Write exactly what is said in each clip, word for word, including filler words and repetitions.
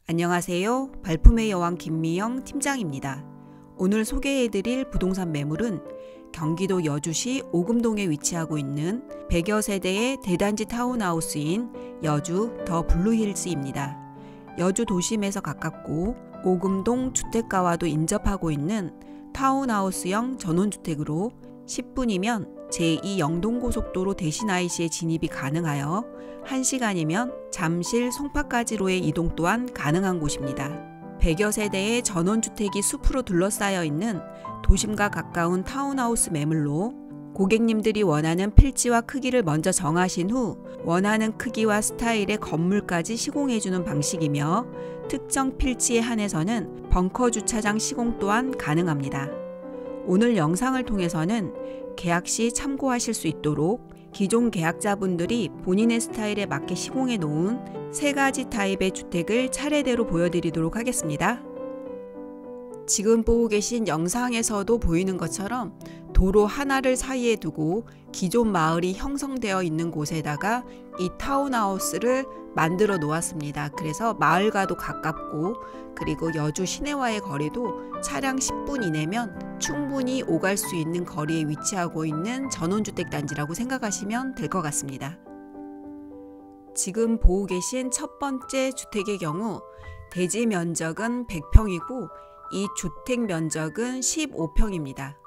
안녕하세요. 발품의 여왕 김미영 팀장입니다. 오늘 소개해드릴 부동산 매물은 경기도 여주시 오금동에 위치하고 있는 백여 세대의 대단지 타운하우스인 여주 더 블루힐스입니다. 여주 도심에서 가깝고 오금동 주택가와도 인접하고 있는 타운하우스형 전원주택으로 십 분이면 제이 영동고속도로 대신아이씨에 진입이 가능하여 한 시간이면 잠실 송파까지로의 이동 또한 가능한 곳입니다. 백여 세대의 전원주택이 숲으로 둘러싸여 있는 도심과 가까운 타운하우스 매물로 고객님들이 원하는 필지와 크기를 먼저 정하신 후 원하는 크기와 스타일의 건물까지 시공해주는 방식이며 특정 필지에 한해서는 벙커 주차장 시공 또한 가능합니다. 오늘 영상을 통해서는 계약 시 참고하실 수 있도록 기존 계약자분들이 본인의 스타일에 맞게 시공해 놓은 세 가지 타입의 주택을 차례대로 보여드리도록 하겠습니다. 지금 보고 계신 영상에서도 보이는 것처럼 도로 하나를 사이에 두고 기존 마을이 형성되어 있는 곳에다가 이 타운하우스를 만들어 놓았습니다. 그래서 마을과도 가깝고 그리고 여주 시내와의 거리도 차량 십 분 이내면 충분히 오갈 수 있는 거리에 위치하고 있는 전원주택 단지라고 생각하시면 될 것 같습니다. 지금 보고 계신 첫 번째 주택의 경우 대지 면적은 백 평이고 이 주택 면적은 십오 평입니다.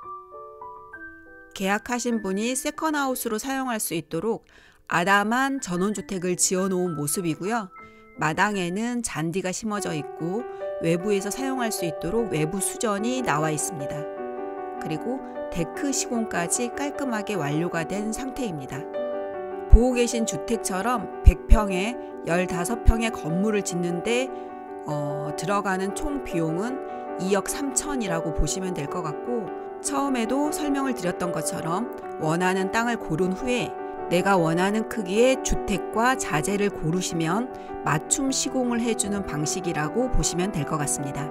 계약하신 분이 세컨하우스로 사용할 수 있도록 아담한 전원주택을 지어놓은 모습이고요. 마당에는 잔디가 심어져 있고 외부에서 사용할 수 있도록 외부 수전이 나와 있습니다. 그리고 데크 시공까지 깔끔하게 완료가 된 상태입니다. 보고 계신 주택처럼 백 평에 십오 평의 건물을 짓는데 어, 들어가는 총 비용은 이억 삼천이라고 보시면 될 것 같고 처음에도 설명을 드렸던 것처럼 원하는 땅을 고른 후에 내가 원하는 크기의 주택과 자재를 고르시면 맞춤 시공을 해주는 방식이라고 보시면 될 것 같습니다.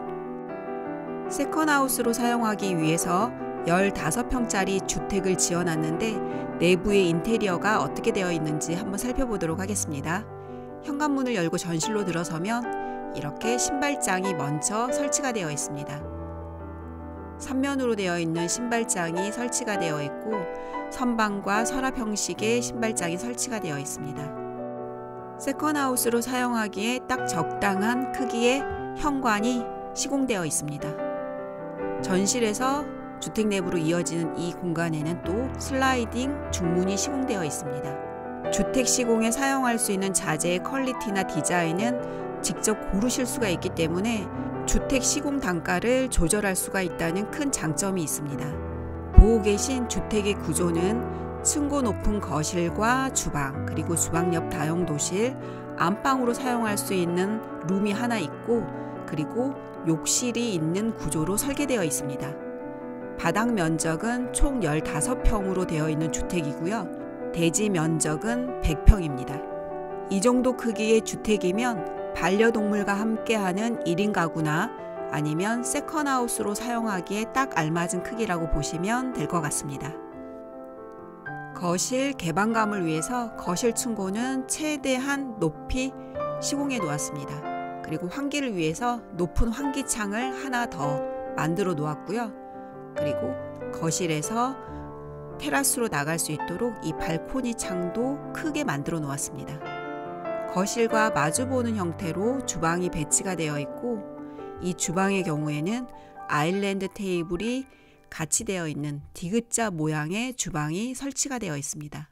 세컨하우스로 사용하기 위해서 십오 평짜리 주택을 지어놨는데 내부의 인테리어가 어떻게 되어 있는지 한번 살펴보도록 하겠습니다. 현관문을 열고 전실로 들어서면 이렇게 신발장이 먼저 설치가 되어 있습니다. 삼면으로 되어 있는 신발장이 설치가 되어 있고 선반과 서랍 형식의 신발장이 설치가 되어 있습니다. 세컨하우스로 사용하기에 딱 적당한 크기의 현관이 시공되어 있습니다. 전실에서 주택 내부로 이어지는 이 공간에는 또 슬라이딩 중문이 시공되어 있습니다. 주택 시공에 사용할 수 있는 자재의 퀄리티나 디자인은 직접 고르실 수가 있기 때문에 주택 시공 단가를 조절할 수가 있다는 큰 장점이 있습니다. 보고 계신 주택의 구조는 층고 높은 거실과 주방 그리고 주방 옆 다용도실, 안방으로 사용할 수 있는 룸이 하나 있고 그리고 욕실이 있는 구조로 설계되어 있습니다. 바닥 면적은 총 십오 평으로 되어 있는 주택이고요. 대지 면적은 백 평입니다. 이 정도 크기의 주택이면 반려동물과 함께하는 일 인 가구나 아니면 세컨하우스로 사용하기에 딱 알맞은 크기라고 보시면 될 것 같습니다. 거실 개방감을 위해서 거실 층고는 최대한 높이 시공해 놓았습니다. 그리고 환기를 위해서 높은 환기창을 하나 더 만들어 놓았고요. 그리고 거실에서 테라스로 나갈 수 있도록 이 발코니 창도 크게 만들어 놓았습니다. 거실과 마주보는 형태로 주방이 배치가 되어 있고 이 주방의 경우에는 아일랜드 테이블이 같이 되어 있는 디귿자 모양의 주방이 설치가 되어 있습니다.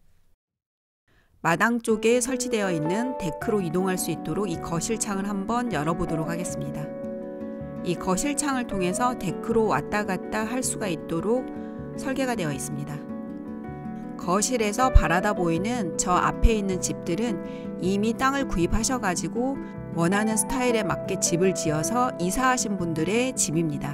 마당 쪽에 설치되어 있는 데크로 이동할 수 있도록 이 거실창을 한번 열어보도록 하겠습니다. 이 거실창을 통해서 데크로 왔다 갔다 할 수가 있도록 설계가 되어 있습니다. 거실에서 바라다 보이는 저 앞에 있는 집들은 이미 땅을 구입하셔가지고 원하는 스타일에 맞게 집을 지어서 이사하신 분들의 집입니다.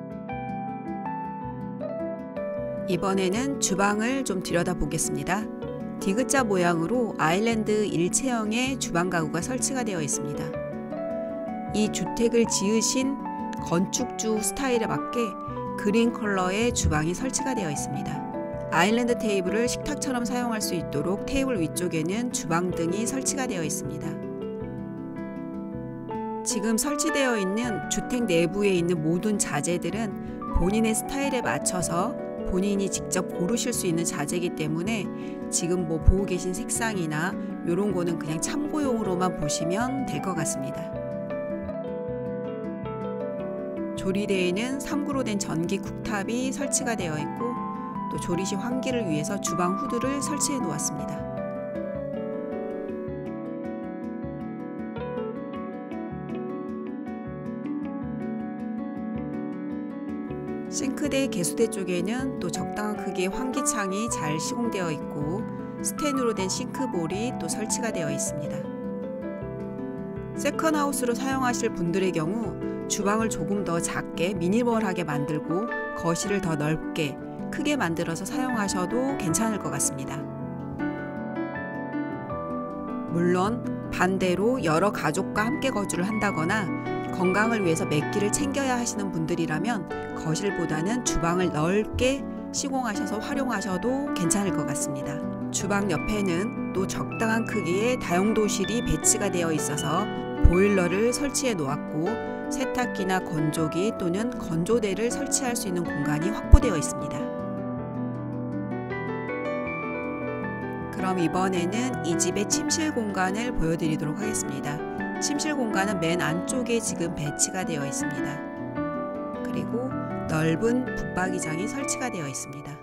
이번에는 주방을 좀 들여다보겠습니다. 디귿자 모양으로 아일랜드 일체형의 주방 가구가 설치가 되어 있습니다. 이 주택을 지으신 건축주 스타일에 맞게 그린 컬러의 주방이 설치가 되어 있습니다. 아일랜드 테이블을 식탁처럼 사용할 수 있도록 테이블 위쪽에는 주방등이 설치가 되어 있습니다. 지금 설치되어 있는 주택 내부에 있는 모든 자재들은 본인의 스타일에 맞춰서 본인이 직접 고르실 수 있는 자재이기 때문에 지금 뭐 보고 계신 색상이나 이런 거는 그냥 참고용으로만 보시면 될 것 같습니다. 조리대에는 삼 구로 된 전기 쿡탑이 설치가 되어 있고 또 조리실 환기를 위해서 주방 후드를 설치해 놓았습니다. 싱크대 개수대 쪽에는 또 적당한 크기의 환기창이 잘 시공되어 있고 스텐으로 된 싱크볼이 또 설치가 되어 있습니다. 세컨하우스로 사용하실 분들의 경우 주방을 조금 더 작게 미니멀하게 만들고 거실을 더 넓게 크게 만들어서 사용하셔도 괜찮을 것 같습니다. 물론 반대로 여러 가족과 함께 거주를 한다거나 건강을 위해서 몇 끼를 챙겨야 하시는 분들이라면 거실보다는 주방을 넓게 시공하셔서 활용하셔도 괜찮을 것 같습니다. 주방 옆에는 또 적당한 크기의 다용도실이 배치가 되어 있어서 보일러를 설치해 놓았고 세탁기나 건조기 또는 건조대를 설치할 수 있는 공간이 확보되어 있습니다. 그럼 이번에는 이 집의 침실 공간을 보여드리도록 하겠습니다. 침실 공간은 맨 안쪽에 지금 배치가 되어 있습니다. 그리고 넓은 붙박이장이 설치가 되어 있습니다.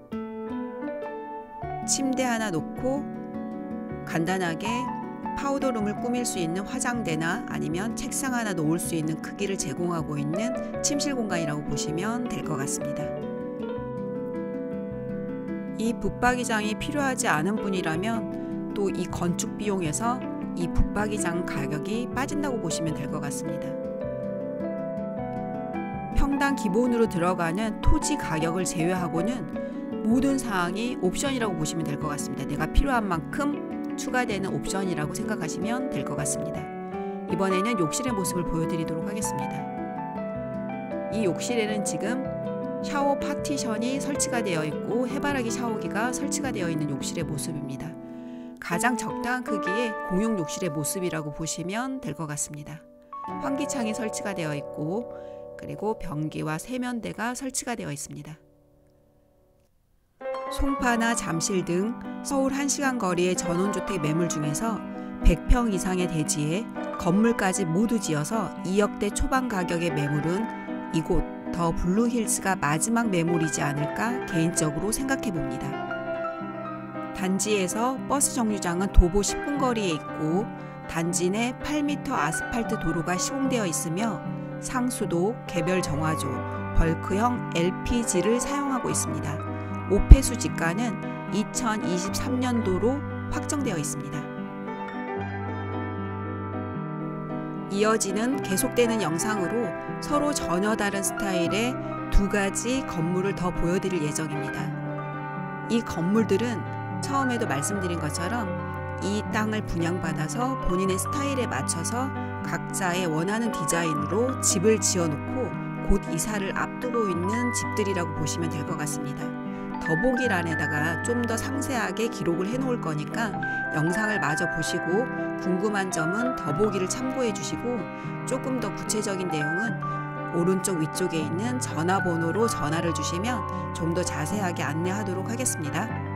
침대 하나 놓고 간단하게 파우더룸을 꾸밀 수 있는 화장대나 아니면 책상 하나 놓을 수 있는 크기를 제공하고 있는 침실 공간이라고 보시면 될 것 같습니다. 이 붙박이장이 필요하지 않은 분이라면 또 이 건축 비용에서 이 붙박이장 가격이 빠진다고 보시면 될 것 같습니다. 평당 기본으로 들어가는 토지 가격을 제외하고는 모든 사항이 옵션이라고 보시면 될 것 같습니다. 내가 필요한 만큼 추가되는 옵션이라고 생각하시면 될 것 같습니다. 이번에는 욕실의 모습을 보여드리도록 하겠습니다. 이 욕실에는 지금 샤워 파티션이 설치가 되어 있고 해바라기 샤워기가 설치가 되어 있는 욕실의 모습입니다. 가장 적당한 크기의 공용 욕실의 모습이라고 보시면 될 것 같습니다. 환기창이 설치가 되어 있고 그리고 변기와 세면대가 설치가 되어 있습니다. 송파나 잠실 등 서울 한 시간 거리의 전원주택 매물 중에서 백 평 이상의 대지에 건물까지 모두 지어서 이억대 초반 가격의 매물은 이곳 더 블루힐스가 마지막 매물이지 않을까 개인적으로 생각해 봅니다. 단지에서 버스 정류장은 도보 십 분 거리에 있고 단지 내 팔 미터 아스팔트 도로가 시공되어 있으며 상수도, 개별 정화조, 벌크형 엘피지를 사용하고 있습니다. 오폐수 지가는 이천이십삼 년도로 확정되어 있습니다. 이어지는 계속되는 영상으로 서로 전혀 다른 스타일의 두 가지 건물을 더 보여드릴 예정입니다. 이 건물들은 처음에도 말씀드린 것처럼 이 땅을 분양받아서 본인의 스타일에 맞춰서 각자의 원하는 디자인으로 집을 지어놓고 곧 이사를 앞두고 있는 집들이라고 보시면 될 것 같습니다. 더보기란에다가 좀 더 상세하게 기록을 해 놓을 거니까 영상을 마저 보시고 궁금한 점은 더보기를 참고해 주시고 조금 더 구체적인 내용은 오른쪽 위쪽에 있는 전화번호로 전화를 주시면 좀 더 자세하게 안내하도록 하겠습니다.